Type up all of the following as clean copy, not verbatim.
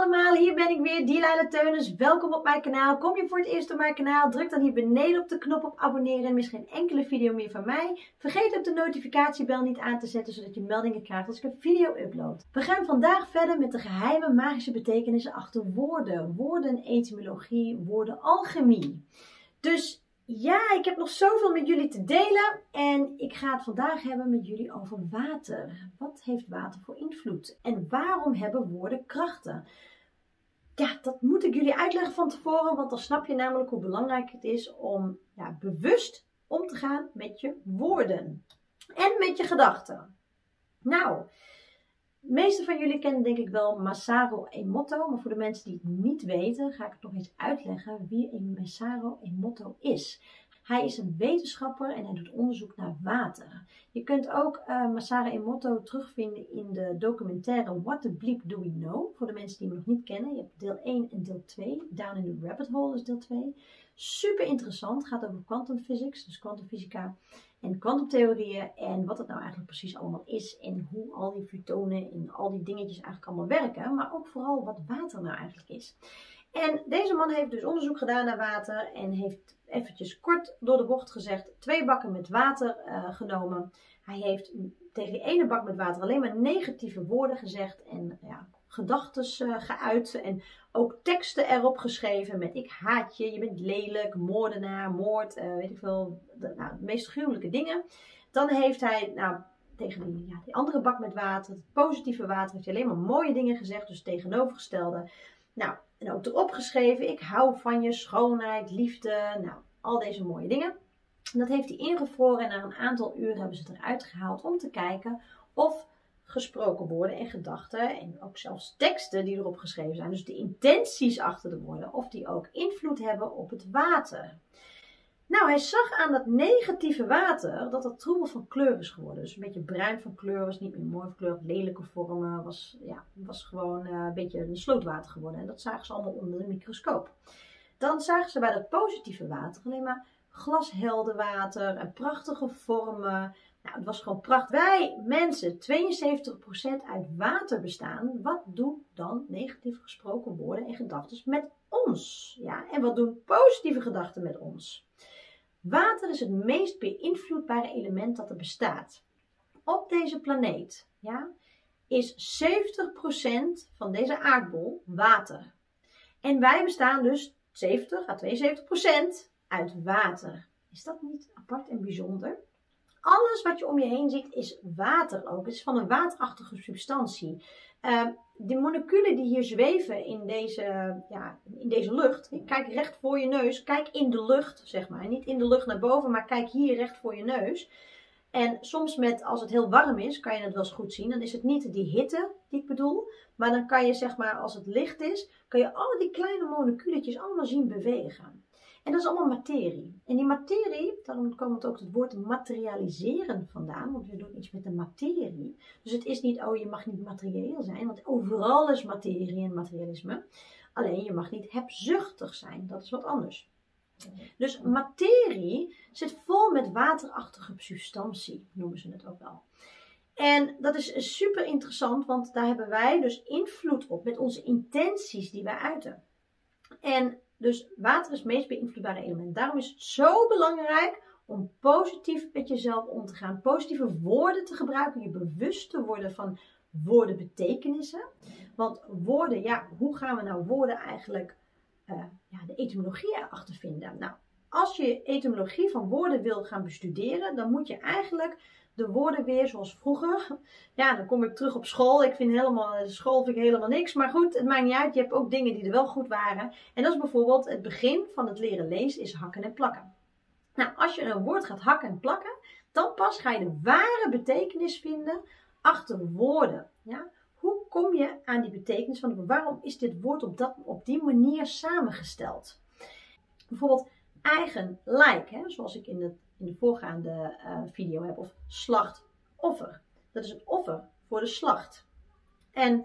allemaal, hier ben ik weer, Dielaila Teunis. Welkom op mijn kanaal. Kom je voor het eerst op mijn kanaal, druk dan hier beneden op de knop op abonneren en mis geen enkele video meer van mij. Vergeet ook de notificatiebel niet aan te zetten, zodat je meldingen krijgt als ik een video upload. We gaan vandaag verder met de geheime magische betekenissen achter woorden. Woorden, etymologie, woorden, alchemie. Dus ja, ik heb nog zoveel met jullie te delen en ik ga het vandaag hebben met jullie over water. Wat heeft water voor invloed? En waarom hebben woorden krachten? Ja, dat moet ik jullie uitleggen van tevoren, want dan snap je namelijk hoe belangrijk het is om bewust om te gaan met je woorden en met je gedachten. Nou, de meeste van jullie kennen denk ik wel Masaru Emoto, maar voor de mensen die het niet weten, ga ik het nog eens uitleggen wie een Masaru Emoto is. Hij is een wetenschapper en hij doet onderzoek naar water. Je kunt ook Masaru Emoto terugvinden in de documentaire What the Bleep Do We Know? Voor de mensen die hem nog niet kennen. Je hebt deel 1 en deel 2. Down in the Rabbit Hole is deel 2. Super interessant. Het gaat over quantum physics, dus kwantumfysica en kwantumtheorieën en wat het nou eigenlijk precies allemaal is en hoe al die fotonen en al die dingetjes eigenlijk allemaal werken, maar ook vooral wat water nou eigenlijk is. En deze man heeft dus onderzoek gedaan naar water en heeft eventjes kort door de bocht gezegd 2 bakken met water genomen. Hij heeft tegen die ene bak met water alleen maar negatieve woorden gezegd en gedachtes geuit en ook teksten erop geschreven met ik haat je, je bent lelijk, moordenaar, moord, weet ik veel, de meest gruwelijke dingen. Dan heeft hij tegen die andere bak met water, het positieve water, heeft hij alleen maar mooie dingen gezegd, dus tegenovergestelde. En ook erop geschreven, ik hou van je, schoonheid, liefde, al deze mooie dingen. En dat heeft hij ingevroren en na een aantal uur hebben ze het eruit gehaald om te kijken of gesproken woorden en gedachten en ook zelfs teksten die erop geschreven zijn, dus de intenties achter de woorden, of die ook invloed hebben op het water. Nou, hij zag aan dat negatieve water dat het troebel van kleur is geworden. Dus een beetje bruin van kleur, was niet meer mooi van kleur, lelijke vormen, was gewoon een beetje een slootwater geworden. En dat zagen ze allemaal onder de microscoop. Dan zagen ze bij dat positieve water alleen maar glashelder water en prachtige vormen. Het was gewoon prachtig. Wij mensen, 72% uit water bestaan. Wat doen dan negatief gesproken woorden en gedachten met ons? Ja, en wat doen positieve gedachten met ons? Water is het meest beïnvloedbare element dat er bestaat. Op deze planeet is 70% van deze aardbol water. En wij bestaan dus 70 à 72% uit water. Is dat niet apart en bijzonder? Alles wat je om je heen ziet is water ook. Het is van een waterachtige substantie. De moleculen die hier zweven in deze lucht. Kijk recht voor je neus. Kijk in de lucht, zeg maar. Niet in de lucht naar boven, maar kijk hier recht voor je neus. En soms als het heel warm is, kan je het wel eens goed zien. Dan is het niet die hitte die ik bedoel. Maar dan kan je, zeg maar, als het licht is, kan je alle die kleine moleculetjes allemaal zien bewegen. En dat is allemaal materie. En die materie, daarom komt ook het woord materialiseren vandaan. Want we doen iets met de materie. Dus het is niet, je mag niet materieel zijn. Want overal is materie en materialisme. Alleen je mag niet hebzuchtig zijn. Dat is wat anders. Dus materie zit vol met waterachtige substantie, noemen ze het ook wel. En dat is super interessant, want daar hebben wij dus invloed op met onze intenties die wij uiten. En dus water is het meest beïnvloedbare element. Daarom is het zo belangrijk om positief met jezelf om te gaan. Positieve woorden te gebruiken. Je bewust te worden van woordenbetekenissen. Want woorden, hoe gaan we nou woorden eigenlijk, de etymologie erachter vinden? Nou, als je etymologie van woorden wil gaan bestuderen, dan moet je eigenlijk de woorden weer zoals vroeger. Ja, dan kom ik terug op school. School vind ik helemaal niks. Maar goed, het maakt niet uit. Je hebt ook dingen die er wel goed waren. En dat is bijvoorbeeld het begin van het leren lezen is hakken en plakken. Nou, als je een woord gaat hakken en plakken, dan pas ga je de ware betekenis vinden achter woorden. Ja? Hoe kom je aan die betekenis van waarom is dit woord op die manier samengesteld? Bijvoorbeeld eigen, like, zoals ik in de voorgaande video heb, of slachtoffer. Dat is het offer voor de slacht. En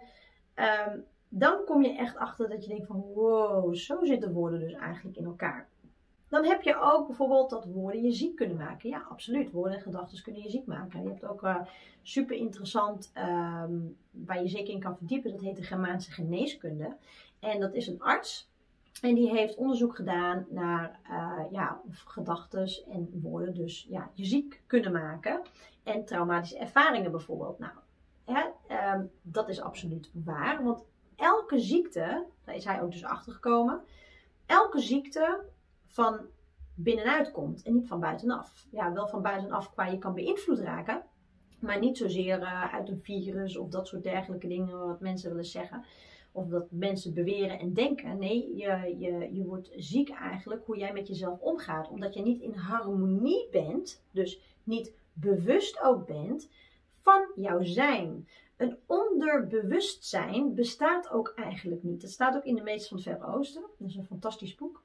dan kom je echt achter dat je denkt van wow, zo zitten woorden dus eigenlijk in elkaar. Dan heb je ook bijvoorbeeld dat woorden je ziek kunnen maken. Ja, absoluut. Woorden en gedachten kunnen je ziek maken. Je hebt ook super interessant, waar je zeker in kan verdiepen. Dat heet de Germaanse geneeskunde. En dat is een arts. En die heeft onderzoek gedaan naar of gedachten en woorden dus je ziek kunnen maken. En traumatische ervaringen bijvoorbeeld. Nou, dat is absoluut waar. Want elke ziekte, daar is hij ook dus achter gekomen. Elke ziekte van binnenuit komt en niet van buitenaf. Ja, wel van buitenaf qua je kan beïnvloed raken. Maar niet zozeer uit een virus of dat soort dergelijke dingen wat mensen willen zeggen. Of dat mensen beweren en denken. Nee, je wordt ziek eigenlijk hoe jij met jezelf omgaat. Omdat je niet in harmonie bent. Dus niet bewust ook bent van jouw zijn. Een onderbewustzijn bestaat ook eigenlijk niet. Dat staat ook in de Meesters van het Verre Oosten. Dat is een fantastisch boek.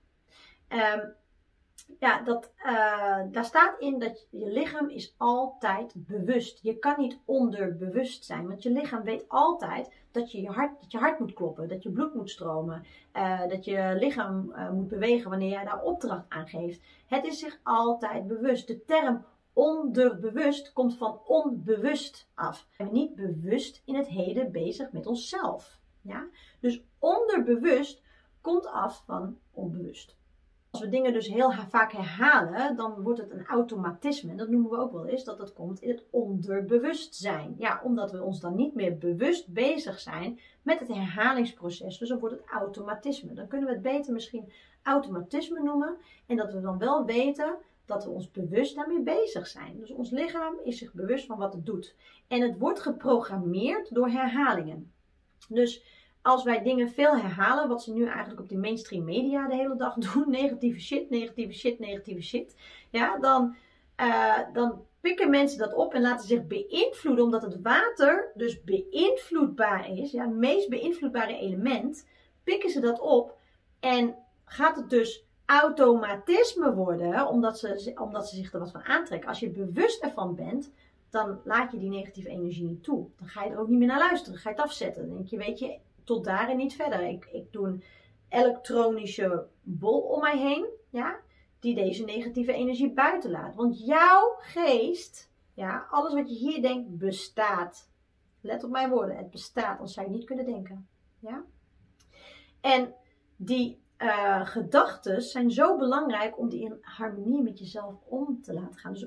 Daar staat in dat je lichaam is altijd bewust. Je kan niet onderbewust zijn. Want je lichaam weet altijd dat je hart moet kloppen. Dat je bloed moet stromen. Dat je lichaam moet bewegen wanneer jij daar opdracht aan geeft. Het is zich altijd bewust. De term onderbewust komt van onbewust af. We zijn niet bewust in het heden bezig met onszelf. Ja? Dus onderbewust komt af van onbewust. Als we dingen dus heel vaak herhalen, dan wordt het een automatisme. En dat noemen we ook wel eens dat het komt in het onderbewustzijn. Ja, omdat we ons dan niet meer bewust bezig zijn met het herhalingsproces. Dus dan wordt het automatisme. Dan kunnen we het beter misschien automatisme noemen. En dat we dan wel weten dat we ons bewust daarmee bezig zijn. Dus ons lichaam is zich bewust van wat het doet. En het wordt geprogrammeerd door herhalingen. Dus als wij dingen veel herhalen, wat ze nu eigenlijk op de mainstream media de hele dag doen, negatieve shit, negatieve shit, negatieve shit, ja, dan pikken mensen dat op en laten zich beïnvloeden, omdat het water dus beïnvloedbaar is, ja, het meest beïnvloedbare element, pikken ze dat op en gaat het dus automatisme worden, omdat ze zich er wat van aantrekken. Als je bewust ervan bent, dan laat je die negatieve energie niet toe. Dan ga je er ook niet meer naar luisteren, ga je het afzetten. Dan denk je, weet je, tot daar en niet verder. Ik doe een elektronische bol om mij heen, ja, die deze negatieve energie buiten laat. Want jouw geest, ja, alles wat je hier denkt, bestaat. Let op mijn woorden, het bestaat, anders zou je niet kunnen denken. Ja? En die gedachten zijn zo belangrijk om die in harmonie met jezelf om te laten gaan. Dus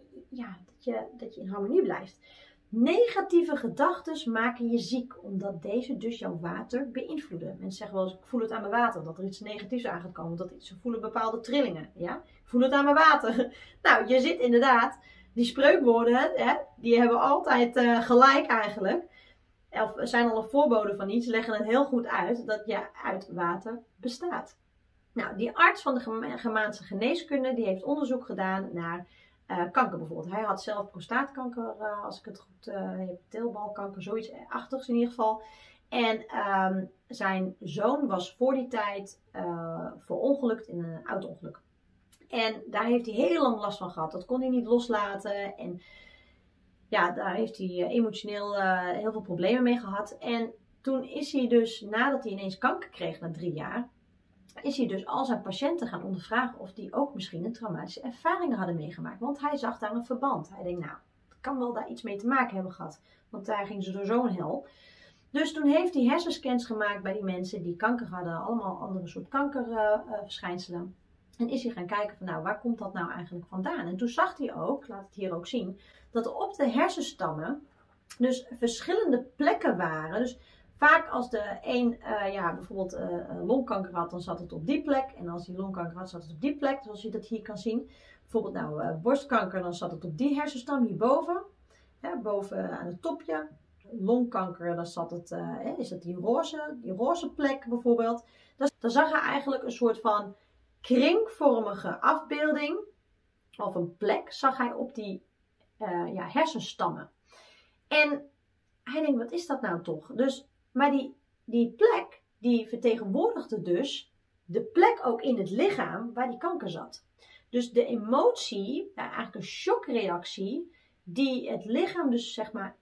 dat je in harmonie blijft. Negatieve gedachten maken je ziek, omdat deze dus jouw water beïnvloeden. Mensen zeggen wel eens, ik voel het aan mijn water, dat er iets negatiefs aan gaat komen. Ze voelen bepaalde trillingen. Ja? Ik voel het aan mijn water. Nou, je zit inderdaad, die spreukwoorden, die hebben altijd gelijk eigenlijk. Of zijn al een voorbode van iets, leggen het heel goed uit dat je uit water bestaat. Nou, die arts van de Germaanse geneeskunde, die heeft onderzoek gedaan naar kanker bijvoorbeeld. Hij had zelf prostaatkanker, als ik het goed heb, teelbalkanker, zoiets achtigs in ieder geval. En zijn zoon was voor die tijd verongelukt in een auto-ongeluk. En daar heeft hij heel lang last van gehad. Dat kon hij niet loslaten. En ja, daar heeft hij emotioneel heel veel problemen mee gehad. En toen is hij dus, nadat hij ineens kanker kreeg na 3 jaar, is hij dus al zijn patiënten gaan ondervragen of die ook misschien een traumatische ervaringen hadden meegemaakt. Want hij zag daar een verband. Hij denkt, nou, het kan wel daar iets mee te maken hebben gehad. Want daar ging ze door zo'n hel. Dus toen heeft hij hersenscans gemaakt bij die mensen die kanker hadden. Allemaal andere soort kankerverschijnselen. En is hij gaan kijken van, nou, waar komt dat nou eigenlijk vandaan? En toen zag hij ook, laat het hier ook zien, dat er op de hersenstammen dus verschillende plekken waren. Dus vaak als de een bijvoorbeeld longkanker had, dan zat het op die plek. En als die longkanker had, zat het op die plek. Zoals je dat hier kan zien. Bijvoorbeeld borstkanker, dan zat het op die hersenstam hierboven. Boven aan het topje. Longkanker, dan zat het, is dat die roze plek bijvoorbeeld. Dan zag hij eigenlijk een soort van kringvormige afbeelding. Of een plek zag hij op die hersenstammen. En hij denkt, wat is dat nou toch? Maar die plek, die vertegenwoordigde dus de plek ook in het lichaam waar die kanker zat. Dus de emotie, eigenlijk een shockreactie, die het lichaam dus zeg maar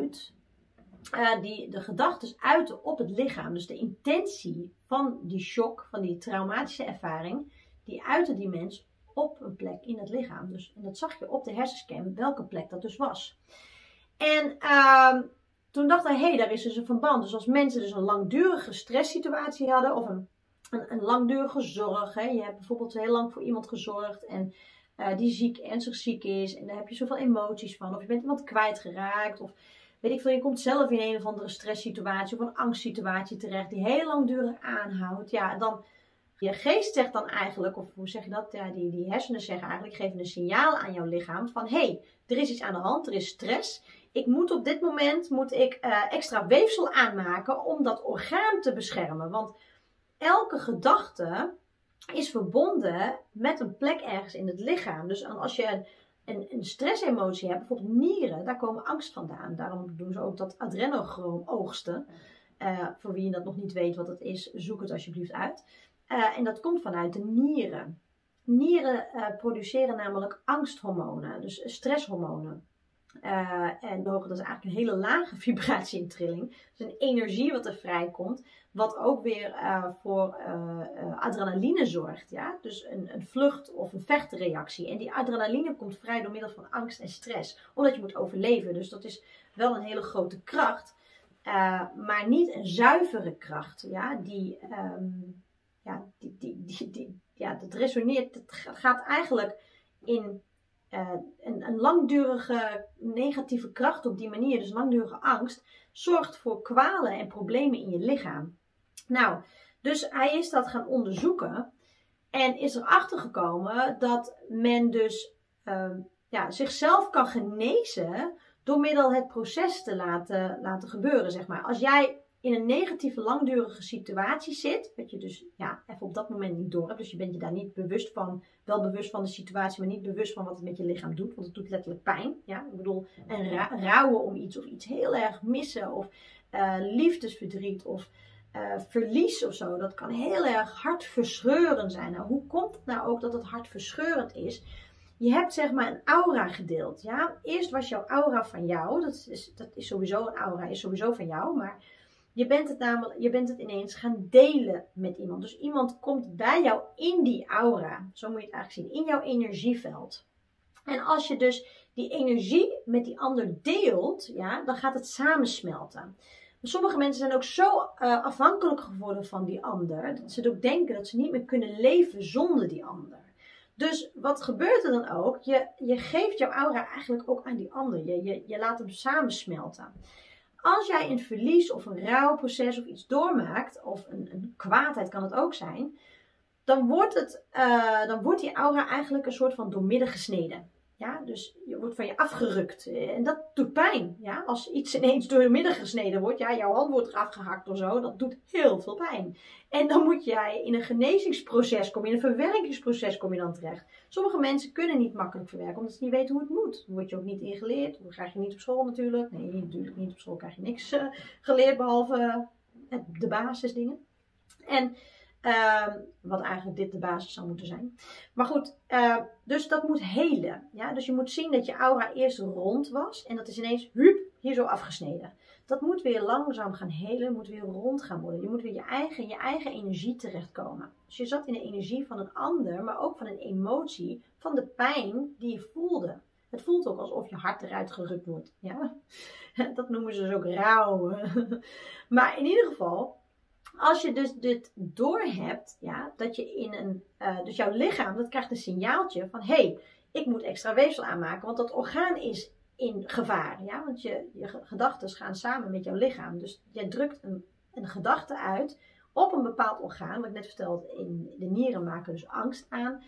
die de gedachten uiten op het lichaam. Dus de intentie van die shock, van die traumatische ervaring, die uitte die mens op een plek in het lichaam. Dus, en dat zag je op de hersenscan, welke plek dat dus was. En toen dacht hij, hé, daar is dus een verband. Dus als mensen dus een langdurige stresssituatie hadden, of een langdurige zorg. Hè. Je hebt bijvoorbeeld heel lang voor iemand gezorgd en die ernstig ziek is. En daar heb je zoveel emoties van. Of je bent iemand kwijtgeraakt. Of weet ik veel, je komt zelf in een of andere stresssituatie of een angstsituatie terecht die heel langdurig aanhoudt. Ja, dan, je geest zegt dan eigenlijk, of hoe zeg je dat? Ja, die hersenen zeggen eigenlijk, geven een signaal aan jouw lichaam van, hé, er is iets aan de hand, er is stress. Ik moet op dit moment extra weefsel aanmaken om dat orgaan te beschermen. Want elke gedachte is verbonden met een plek ergens in het lichaam. Dus als je een stressemotie hebt, bijvoorbeeld nieren, daar komen angst vandaan. Daarom doen ze ook dat adrenochroom oogsten. Voor wie je dat nog niet weet wat het is, zoek het alsjeblieft uit. En dat komt vanuit de nieren. Nieren produceren namelijk angsthormonen, dus stresshormonen. En dat is eigenlijk een hele lage vibratie in trilling. Dus een energie wat er vrijkomt, wat ook weer voor adrenaline zorgt. Ja? Dus een vlucht- of een vechtreactie. En die adrenaline komt vrij door middel van angst en stress. Omdat je moet overleven. Dus dat is wel een hele grote kracht. Maar niet een zuivere kracht. Ja? Dat resoneert. Het gaat eigenlijk in een langdurige negatieve kracht op die manier, dus langdurige angst, zorgt voor kwalen en problemen in je lichaam. Nou, dus hij is dat gaan onderzoeken en is erachter gekomen dat men dus zichzelf kan genezen door middel het proces te laten gebeuren, zeg maar. Als jij in een negatieve langdurige situatie zit, dat je dus even op dat moment niet door hebt, dus je bent je daar niet bewust van, wel bewust van de situatie, maar niet bewust van wat het met je lichaam doet, want het doet letterlijk pijn. Ja? Ik bedoel, rouwen om iets of iets heel erg missen, of liefdesverdriet, of verlies of zo, dat kan heel erg hartverscheurend zijn. Nou, hoe komt het nou ook dat het hartverscheurend is? Je hebt zeg maar een aura gedeeld. Ja? Eerst was jouw aura van jou, dat is sowieso een aura, is sowieso van jou, maar je bent het ineens gaan delen met iemand. Dus iemand komt bij jou in die aura. Zo moet je het eigenlijk zien. In jouw energieveld. En als je dus die energie met die ander deelt, ja, dan gaat het samensmelten. Sommige mensen zijn ook zo afhankelijk geworden van die ander, dat ze ook denken dat ze niet meer kunnen leven zonder die ander. Dus wat gebeurt er dan ook? Je geeft jouw aura eigenlijk ook aan die ander. Je laat hem samensmelten. Als jij een verlies of een rouwproces of iets doormaakt, of een kwaadheid kan het ook zijn, dan wordt die aura eigenlijk een soort van doormidden gesneden. Ja? Dus je wordt van je afgerukt. En dat doet pijn. Ja? Als iets ineens doormidden gesneden wordt, ja, jouw hand wordt eraf gehakt of zo, dat doet heel veel pijn. En dan moet jij in een genezingsproces komen, in een verwerkingsproces kom je dan terecht. Sommige mensen kunnen niet makkelijk verwerken, omdat ze niet weten hoe het moet. Dan word je ook niet ingeleerd. Dat krijg je niet op school natuurlijk. Nee, natuurlijk niet op school krijg je niks geleerd, behalve de basisdingen. En wat eigenlijk dit de basis zou moeten zijn. Maar goed, dus dat moet helen. Ja? Dus je moet zien dat je aura eerst rond was. En dat is ineens, hup, hier zo afgesneden. Dat moet weer langzaam gaan helen. Moet weer rond gaan worden. Je moet weer je eigen energie terechtkomen. Dus je zat in de energie van een ander. Maar ook van een emotie. Van de pijn die je voelde. Het voelt ook alsof je hart eruit gerukt wordt. Ja? Dat noemen ze dus ook rouwen. Maar in ieder geval, als je dus dit doorhebt, ja, dat je dus jouw lichaam, dat krijgt een signaaltje van, hé, ik moet extra weefsel aanmaken, want dat orgaan is in gevaar. Ja? Want je gedachten gaan samen met jouw lichaam. Dus je drukt een gedachte uit op een bepaald orgaan. Wat ik net vertelde, in de nieren maken dus angst aan.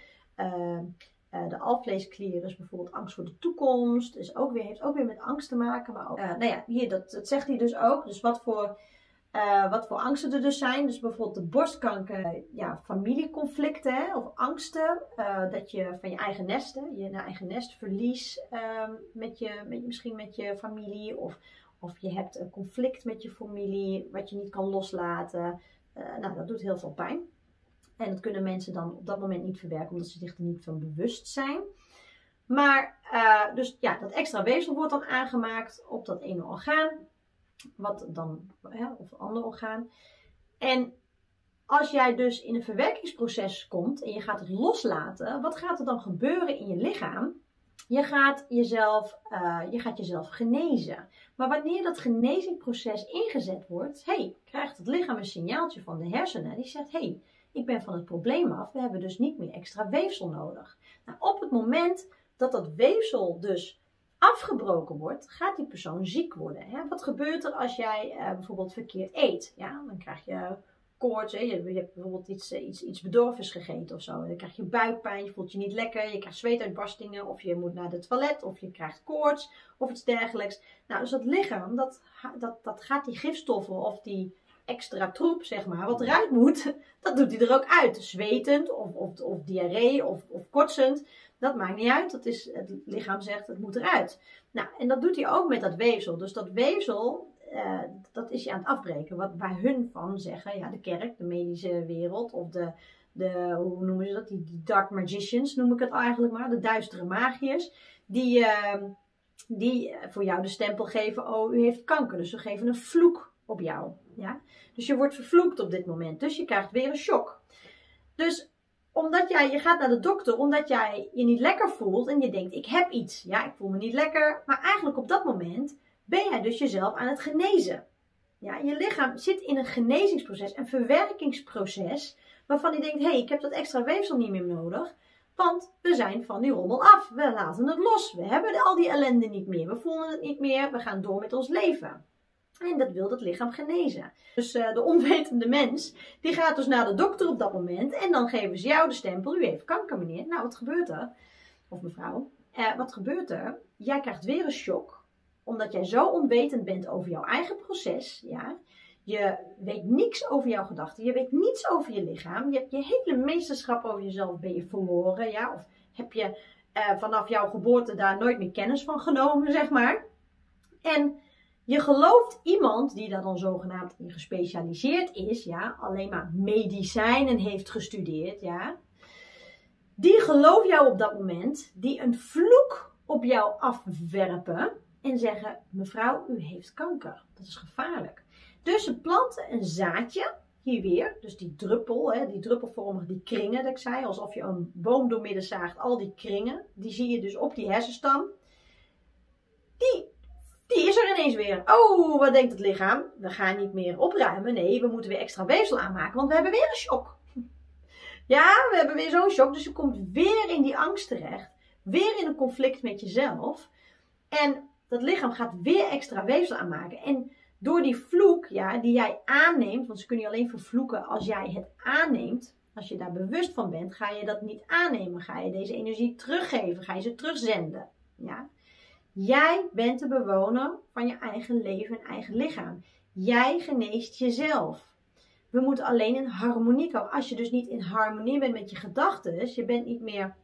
De alvleesklier is bijvoorbeeld angst voor de toekomst. Dus heeft ook weer met angst te maken. Maar ook, hier, dat zegt hij dus ook. Dus wat voor angsten er dus zijn. Dus bijvoorbeeld de borstkanker, familieconflicten, hè, of angsten. Dat je van je eigen nest verlies misschien met je familie. Of je hebt een conflict met je familie wat je niet kan loslaten. Dat doet heel veel pijn. En dat kunnen mensen dan op dat moment niet verwerken, omdat ze zich er niet van bewust zijn. Maar dus dat extra weefsel wordt dan aangemaakt op dat ene orgaan. Of een ander orgaan. En als jij dus in een verwerkingsproces komt en je gaat het loslaten, wat gaat er dan gebeuren in je lichaam? Je gaat jezelf genezen. Maar wanneer dat genezingsproces ingezet wordt, krijgt het lichaam een signaaltje van de hersenen. Die zegt, ik ben van het probleem af. We hebben dus niet meer extra weefsel nodig. Nou, op het moment dat dat weefsel dus afgebroken wordt, gaat die persoon ziek worden. Hè? Wat gebeurt er als jij bijvoorbeeld verkeerd eet? Ja, dan krijg je koorts, je hebt bijvoorbeeld iets bedorvens gegeten of zo. Dan krijg je buikpijn, je voelt je niet lekker, je krijgt zweetuitbarstingen, of je moet naar het toilet, of je krijgt koorts, of iets dergelijks. Nou, dus dat lichaam, dat gaat die gifstoffen of die extra troep, zeg maar, wat eruit moet, dat doet hij er ook uit. Zwetend, of diarree, of kotsend. Dat maakt niet uit. Het lichaam zegt, het moet eruit. Nou, en dat doet hij ook met dat weefsel. Dus dat weefsel, dat is je aan het afbreken. Waar hun van zeggen, ja, de kerk, de medische wereld, of hoe noemen ze dat? Die dark magicians noem ik het eigenlijk maar. De duistere magiërs. Die voor jou de stempel geven, oh, u heeft kanker. Dus ze geven een vloek op jou. Ja? Dus je wordt vervloekt op dit moment. Dus je krijgt weer een shock. Dus omdat je gaat naar de dokter, omdat jij je niet lekker voelt en je denkt, ik heb iets. Ja, ik voel me niet lekker. Maar eigenlijk op dat moment ben jij dus jezelf aan het genezen. Ja, je lichaam zit in een genezingsproces, een verwerkingsproces, waarvan je denkt, ik heb dat extra weefsel niet meer nodig. Want we zijn van die rommel af. We laten het los. We hebben al die ellende niet meer. We voelen het niet meer. We gaan door met ons leven. En dat wil het lichaam genezen. Dus de onwetende mens, die gaat dus naar de dokter op dat moment. En dan geven ze jou de stempel, u heeft kanker, meneer. Nou, wat gebeurt er? Of mevrouw. Wat gebeurt er? Jij krijgt weer een shock. Omdat jij zo onwetend bent over jouw eigen proces. Ja? Je weet niks over jouw gedachten. Je weet niets over je lichaam. Je hebt je hele meesterschap over jezelf ben je verloren. Ja? Of heb je vanaf jouw geboorte daar nooit meer kennis van genomen, zeg maar. En je gelooft iemand die daar dan zogenaamd in gespecialiseerd is, ja, alleen maar medicijnen heeft gestudeerd, ja. Die gelooft jou op dat moment, die een vloek op jou afwerpen en zeggen, mevrouw, u heeft kanker. Dat is gevaarlijk. Dus ze planten een zaadje, hier weer, dus die druppel, die druppelvormige, die kringen, dat ik zei, alsof je een boom doormidden zaagt, al die kringen, die zie je dus op die hersenstam. Die is er ineens weer. Oh, wat denkt het lichaam? We gaan niet meer opruimen. Nee, we moeten weer extra weefsel aanmaken, want we hebben weer een shock. Ja, we hebben weer zo'n shock. Dus je komt weer in die angst terecht. Weer in een conflict met jezelf. En dat lichaam gaat weer extra weefsel aanmaken. En door die vloek, ja, die jij aanneemt, want ze kunnen je alleen vervloeken als jij het aanneemt. Als je daar bewust van bent, ga je dat niet aannemen. Ga je deze energie teruggeven. Ga je ze terugzenden. Ja. Jij bent de bewoner van je eigen leven en eigen lichaam. Jij geneest jezelf. We moeten alleen in harmonie komen. Als je dus niet in harmonie bent met je gedachten, je bent niet meer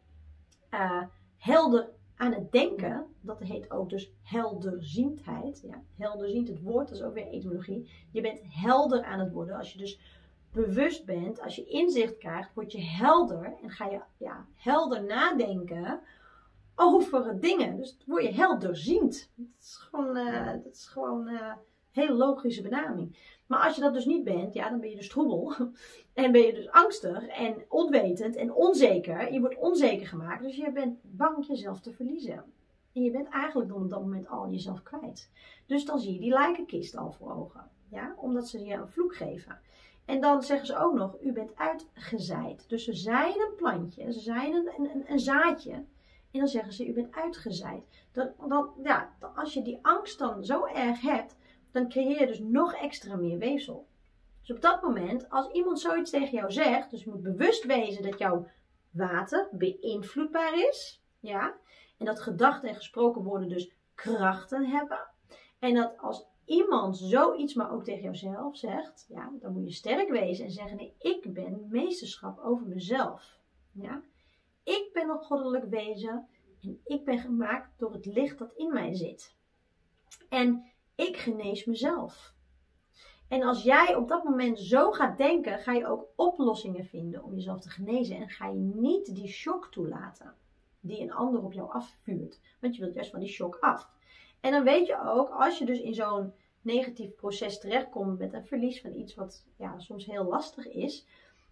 helder aan het denken. Dat heet ook dus helderziendheid. Ja, helderziend, het woord, dat is ook weer etymologie. Je bent helder aan het worden. Als je dus bewust bent, als je inzicht krijgt, word je helder. En ga je helder nadenken over dingen. Dus word je helderziend. Dat is gewoon een hele logische benaming. Maar als je dat dus niet bent, ja, dan ben je dus troebel. En ben je dus angstig en onwetend en onzeker. Je wordt onzeker gemaakt. Dus je bent bang jezelf te verliezen. En je bent eigenlijk dan op dat moment al jezelf kwijt. Dus dan zie je die lijkenkist al voor ogen. Ja? Omdat ze je een vloek geven. En dan zeggen ze ook nog, u bent uitgezaaid. Dus ze zaaien een plantje. Ze zaaien een zaadje. En dan zeggen ze, u bent uitgezaaid. Als je die angst dan zo erg hebt, dan creëer je dus nog extra meer weefsel. Dus op dat moment, als iemand zoiets tegen jou zegt, dus je moet bewust wezen dat jouw water beïnvloedbaar is. Ja? En dat gedachten en gesproken woorden dus krachten hebben. En dat als iemand zoiets maar ook tegen jouzelf zegt, ja, dan moet je sterk wezen en zeggen, nee, ik ben meesterschap over mezelf. Ja? Ik ben een goddelijk wezen en ik ben gemaakt door het licht dat in mij zit. En ik genees mezelf. En als jij op dat moment zo gaat denken, ga je ook oplossingen vinden om jezelf te genezen. En ga je niet die shock toelaten die een ander op jou afvuurt. Want je wilt juist van die shock af. En dan weet je ook, als je dus in zo'n negatief proces terechtkomt met een verlies van iets wat soms heel lastig is,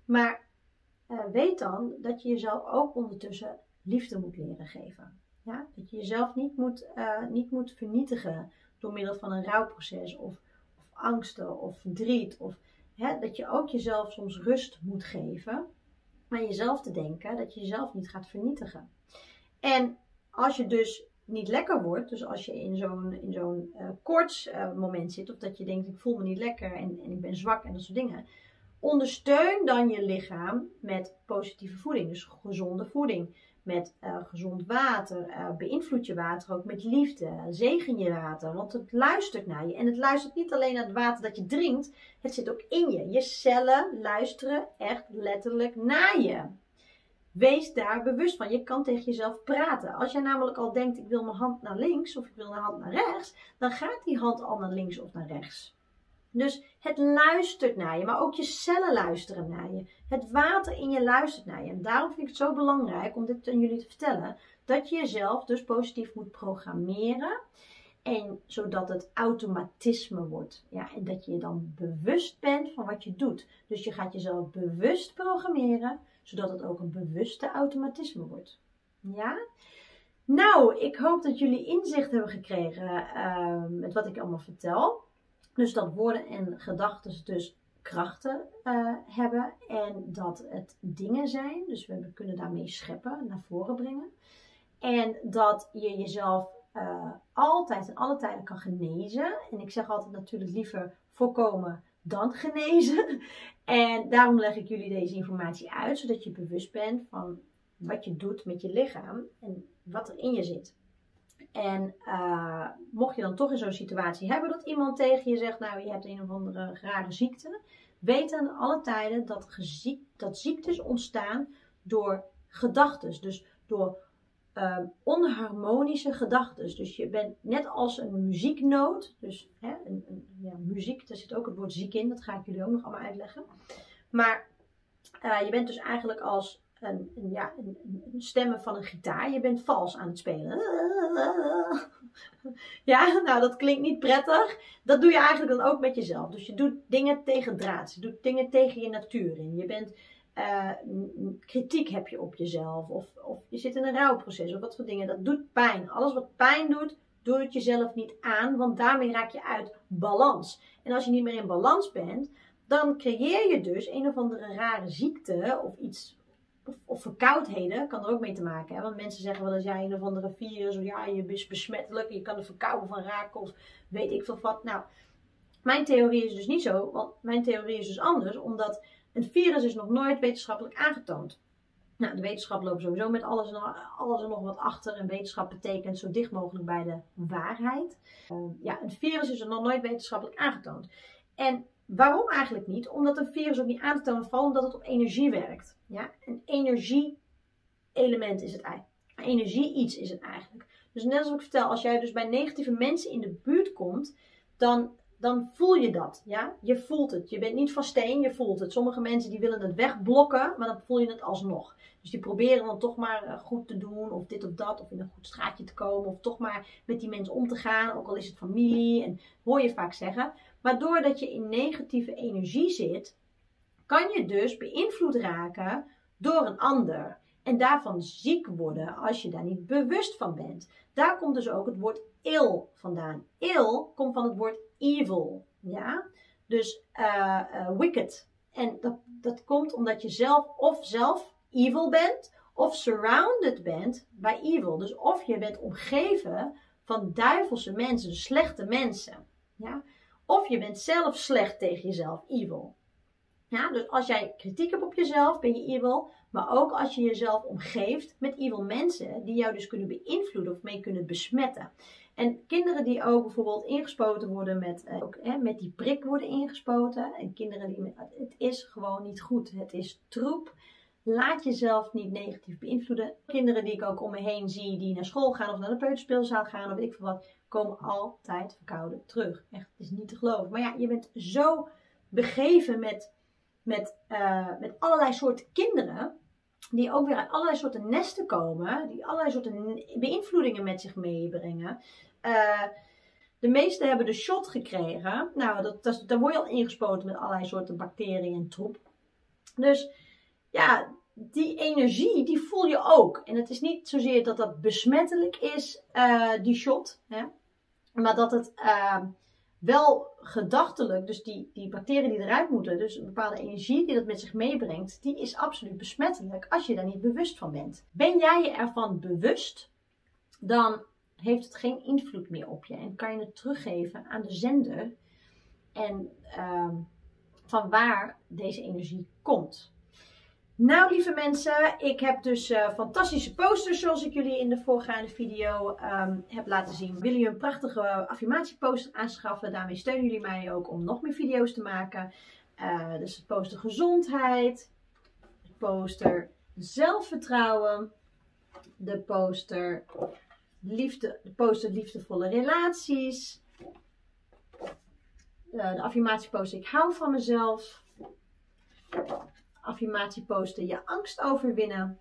Maar weet dan dat je jezelf ook ondertussen liefde moet leren geven. Ja? Dat je jezelf niet moet vernietigen door middel van een rouwproces of angsten of verdriet. Of, dat je ook jezelf soms rust moet geven. Maar jezelf te denken dat je jezelf niet gaat vernietigen. En als je dus niet lekker wordt, dus als je in zo'n koortsmoment zit, of dat je denkt ik voel me niet lekker en ik ben zwak en dat soort dingen, ondersteun dan je lichaam met positieve voeding, dus gezonde voeding, met gezond water, beïnvloed je water ook met liefde, zegen je water, want het luistert naar je. En het luistert niet alleen naar het water dat je drinkt, het zit ook in je. Je cellen luisteren echt letterlijk naar je. Wees daar bewust van. Je kan tegen jezelf praten. Als jij namelijk al denkt, ik wil mijn hand naar links of ik wil mijn hand naar rechts, dan gaat die hand al naar links of naar rechts. Dus het luistert naar je, maar ook je cellen luisteren naar je. Het water in je luistert naar je. En daarom vind ik het zo belangrijk om dit aan jullie te vertellen, dat je jezelf dus positief moet programmeren. En zodat het automatisme wordt. Ja, en dat je dan bewust bent van wat je doet. Dus je gaat jezelf bewust programmeren, zodat het ook een bewuste automatisme wordt. Ja? Nou, ik hoop dat jullie inzicht hebben gekregen met wat ik allemaal vertel. Dus dat woorden en gedachten dus krachten hebben. En dat het dingen zijn. Dus we kunnen daarmee scheppen, naar voren brengen. En dat je jezelf altijd en alle tijden kan genezen. En ik zeg altijd natuurlijk liever voorkomen dan genezen. En daarom leg ik jullie deze informatie uit. Zodat je bewust bent van wat je doet met je lichaam. En wat er in je zit. En mocht je dan toch in zo'n situatie hebben dat iemand tegen je zegt, nou je hebt een of andere rare ziekte. Weet aan alle tijden dat ziektes ontstaan door gedachten. Dus door onharmonische gedachten. Dus je bent net als een muzieknoot. Dus muziek, daar zit ook het woord ziek in. Dat ga ik jullie ook nog allemaal uitleggen. Maar je bent dus eigenlijk als een stemmen van een gitaar. Je bent vals aan het spelen. Ja, nou dat klinkt niet prettig. Dat doe je eigenlijk dan ook met jezelf. Dus je doet dingen tegen draads. Je doet dingen tegen je natuur in. Je bent kritiek heb je op jezelf. Of je zit in een rouwproces. Of wat voor dingen. Dat doet pijn. Alles wat pijn doet, doe het jezelf niet aan. Want daarmee raak je uit balans. En als je niet meer in balans bent, dan creëer je dus een of andere rare ziekte of iets. Of verkoudheden kan er ook mee te maken hebben. Want mensen zeggen wel eens, ja, een of andere virus, of ja, je is besmettelijk, je kan er verkouden van raken, of weet ik veel wat. Nou, mijn theorie is dus niet zo, want mijn theorie is dus anders, omdat een virus is nog nooit wetenschappelijk aangetoond. Nou, de wetenschap loopt sowieso met alles en nog wat achter. En wetenschap betekent zo dicht mogelijk bij de waarheid. Een virus is er nog nooit wetenschappelijk aangetoond. En waarom eigenlijk niet? Omdat een virus ook niet aan te tonen valt, omdat het op energie werkt. Ja? Een energie-element is het eigenlijk. Een energie-iets is het eigenlijk. Dus net als ik vertel, als jij dus bij negatieve mensen in de buurt komt, dan voel je dat. Ja? Je voelt het. Je bent niet van steen, je voelt het. Sommige mensen die willen het wegblokken, maar dan voel je het alsnog. Dus die proberen dan toch maar goed te doen, of dit of dat, of in een goed straatje te komen, of toch maar met die mensen om te gaan, ook al is het familie, en hoor je vaak zeggen. Maar doordat je in negatieve energie zit, kan je dus beïnvloed raken door een ander. En daarvan ziek worden als je daar niet bewust van bent. Daar komt dus ook het woord ill vandaan. Ill komt van het woord evil. Ja? Dus wicked. En dat komt omdat je zelf evil bent, of surrounded bent bij evil. Dus of je bent omgeven van duivelse mensen, dus slechte mensen. Ja? Of je bent zelf slecht tegen jezelf, evil. Ja, dus als jij kritiek hebt op jezelf, ben je evil. Maar ook als je jezelf omgeeft met evil mensen, die jou dus kunnen beïnvloeden of mee kunnen besmetten. En kinderen die ook bijvoorbeeld ingespoten worden met die prik worden ingespoten. En kinderen het is gewoon niet goed. Het is troep. Laat jezelf niet negatief beïnvloeden. Kinderen die ik ook om me heen zie, die naar school gaan of naar de peuterspeelzaal gaan of weet ik veel wat, komen altijd verkouden terug. Echt, het is niet te geloven. Maar ja, je bent zo begeven met allerlei soorten kinderen, die ook weer uit allerlei soorten nesten komen, die allerlei soorten beïnvloedingen met zich meebrengen. De meesten hebben de shot gekregen. Nou, daar word je al ingespoten met allerlei soorten bacteriën en troep. Dus ja, die energie, die voel je ook. En het is niet zozeer dat dat besmettelijk is, die shot. Hè? Maar dat het wel gedachtelijk, dus die bacteriën die eruit moeten, dus een bepaalde energie die dat met zich meebrengt, die is absoluut besmettelijk als je daar niet bewust van bent. Ben jij je ervan bewust, dan heeft het geen invloed meer op je. En kan je het teruggeven aan de zender. En van waar deze energie komt. Nou, lieve mensen, ik heb dus fantastische posters zoals ik jullie in de voorgaande video heb laten zien. Willen jullie een prachtige affirmatieposter aanschaffen? Daarmee steunen jullie mij ook om nog meer video's te maken. Dus het poster gezondheid, het poster zelfvertrouwen, de poster liefdevolle relaties, de affirmatieposter ik hou van mezelf, affirmatieposter je angst overwinnen,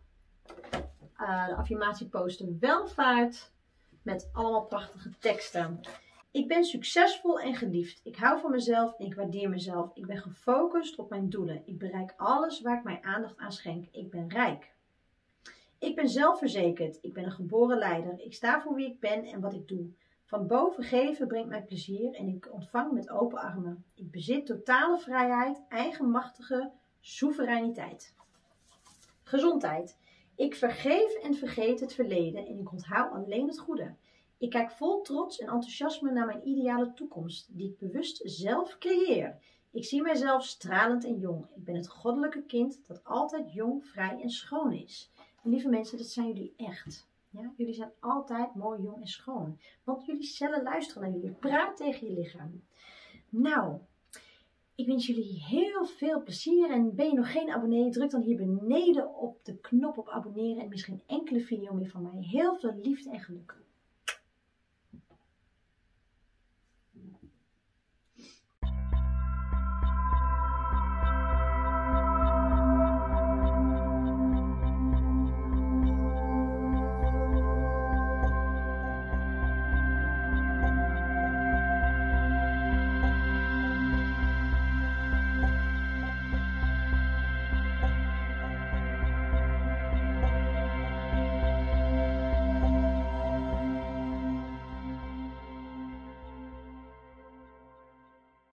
de affirmatieposter welvaart met allemaal prachtige teksten. Ik ben succesvol en geliefd. Ik hou van mezelf en ik waardeer mezelf. Ik ben gefocust op mijn doelen. Ik bereik alles waar ik mijn aandacht aan schenk. Ik ben rijk. Ik ben zelfverzekerd. Ik ben een geboren leider. Ik sta voor wie ik ben en wat ik doe. Van boven geven brengt mij plezier en ik ontvang met open armen. Ik bezit totale vrijheid, eigenmachtige soevereiniteit. Gezondheid. Ik vergeef en vergeet het verleden en ik onthoud alleen het goede. Ik kijk vol trots en enthousiasme naar mijn ideale toekomst, die ik bewust zelf creëer. Ik zie mijzelf stralend en jong. Ik ben het goddelijke kind dat altijd jong, vrij en schoon is. En lieve mensen, dat zijn jullie echt. Ja? Jullie zijn altijd mooi, jong en schoon. Want jullie cellen luisteren naar jullie. Praat tegen je lichaam. Nou, ik wens jullie heel veel plezier. En ben je nog geen abonnee, druk dan hier beneden op de knop op abonneren. En mis geen enkele video meer van mij. Heel veel liefde en geluk.